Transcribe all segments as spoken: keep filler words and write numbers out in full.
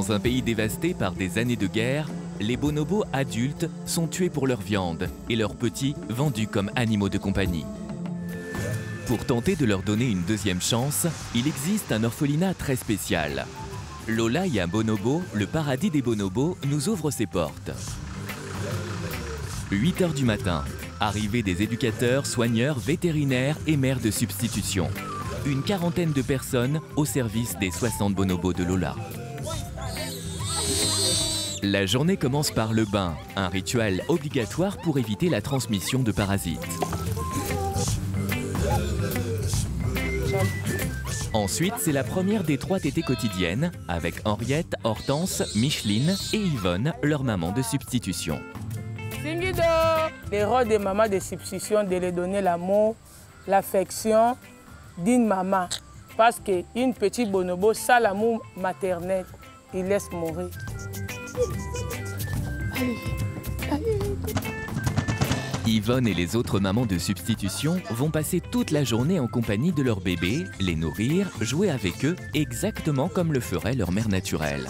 Dans un pays dévasté par des années de guerre, les bonobos adultes sont tués pour leur viande et leurs petits vendus comme animaux de compagnie. Pour tenter de leur donner une deuxième chance, il existe un orphelinat très spécial. L'Olaïa Bonobo, le paradis des bonobos, nous ouvre ses portes. huit heures du matin, arrivée des éducateurs, soigneurs, vétérinaires et mères de substitution. Une quarantaine de personnes au service des soixante bonobos de Lola. La journée commence par le bain, un rituel obligatoire pour éviter la transmission de parasites. Ensuite, c'est la première des trois tétées quotidiennes, avec Henriette, Hortense, Micheline et Yvonne, leur maman de substitution. Le rôle des mamans de substitution, de leur donner l'amour, l'affection d'une maman. Parce qu'une petite bonobo, sans l'amour maternel, il laisse mourir. Yvonne et les autres mamans de substitution vont passer toute la journée en compagnie de leurs bébés, les nourrir, jouer avec eux, exactement comme le ferait leur mère naturelle.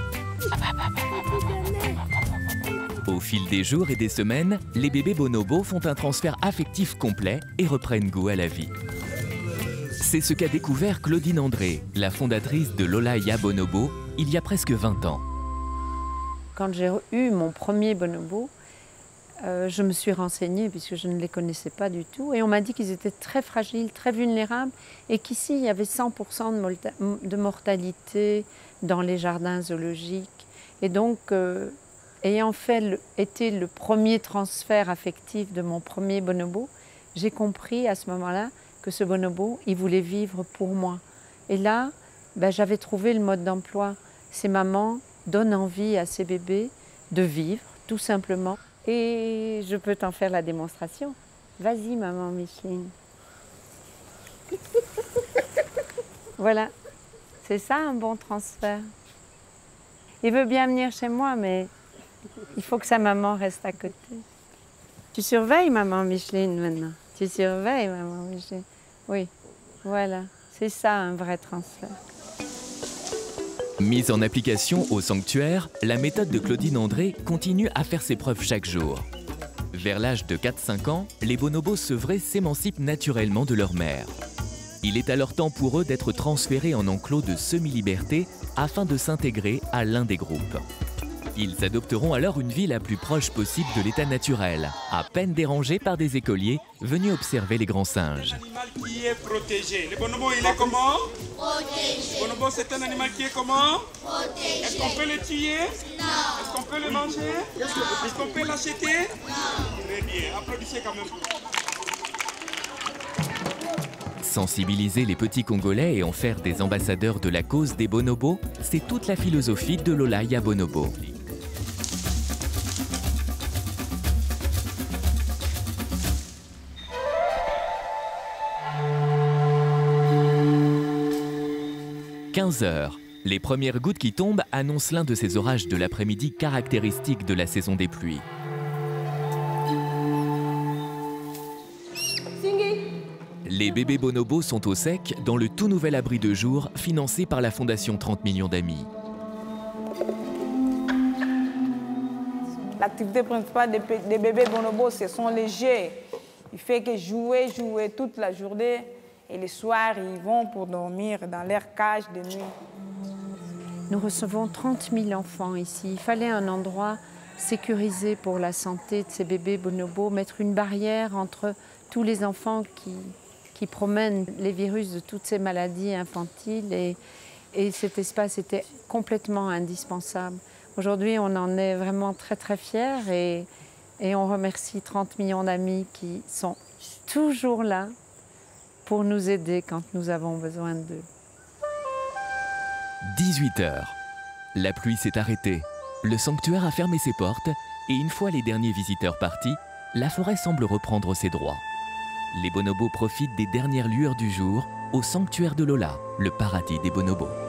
Au fil des jours et des semaines, les bébés bonobos font un transfert affectif complet et reprennent goût à la vie. C'est ce qu'a découvert Claudine André, la fondatrice de l'Olaïa Bonobo, il y a presque vingt ans. Quand j'ai eu mon premier bonobo, euh, je me suis renseignée puisque je ne les connaissais pas du tout. Et on m'a dit qu'ils étaient très fragiles, très vulnérables et qu'ici, il y avait cent pour cent de mortalité dans les jardins zoologiques. Et donc, euh, ayant fait le, été le premier transfert affectif de mon premier bonobo, j'ai compris à ce moment-là que ce bonobo, il voulait vivre pour moi. Et là, ben, j'avais trouvé le mode d'emploi. Ces mamans donnent envie à ces bébés de vivre, tout simplement. Et je peux t'en faire la démonstration. Vas-y, maman Micheline. Voilà, c'est ça un bon transfert. Il veut bien venir chez moi, mais il faut que sa maman reste à côté. Tu surveilles maman Micheline maintenant. Tu surveilles maman Micheline. Oui, voilà, c'est ça un vrai transfert. Mise en application au sanctuaire, la méthode de Claudine André continue à faire ses preuves chaque jour. Vers l'âge de quatre cinq ans, les bonobos sevrés s'émancipent naturellement de leur mère. Il est alors temps pour eux d'être transférés en enclos de semi-liberté afin de s'intégrer à l'un des groupes. Ils adopteront alors une vie la plus proche possible de l'état naturel, à peine dérangés par des écoliers venus observer les grands singes. C'est un animal qui est protégé. Le bonobo, il est comment? Protégé. Le bonobo, c'est un animal qui est comment? Protégé. Est-ce qu'on peut le tuer? Non. Est-ce qu'on peut le manger? Non. Est-ce qu'on peut l'acheter? Non. Très bien. Applaudissez quand même. Sensibiliser les petits Congolais et en faire des ambassadeurs de la cause des bonobos, c'est toute la philosophie de l'Olaïa Bonobo. quinze heures. Les premières gouttes qui tombent annoncent l'un de ces orages de l'après-midi caractéristiques de la saison des pluies. Les bébés bonobos sont au sec dans le tout nouvel abri de jour financé par la Fondation trente millions d'amis. L'activité principale des, des bébés bonobos, ce sont les jeux. Il fait que jouer, jouer toute la journée. Et le soir, ils vont pour dormir dans leur cage de nuit. Nous recevons trente mille enfants ici. Il fallait un endroit sécurisé pour la santé de ces bébés bonobos, mettre une barrière entre tous les enfants qui, qui promènent les virus de toutes ces maladies infantiles. Et, et cet espace était complètement indispensable. Aujourd'hui, on en est vraiment très très fiers et, et on remercie trente millions d'amis qui sont toujours là pour nous aider quand nous avons besoin d'eux. dix-huit heures. La pluie s'est arrêtée. Le sanctuaire a fermé ses portes et une fois les derniers visiteurs partis, la forêt semble reprendre ses droits. Les bonobos profitent des dernières lueurs du jour au sanctuaire de Lola, le paradis des bonobos.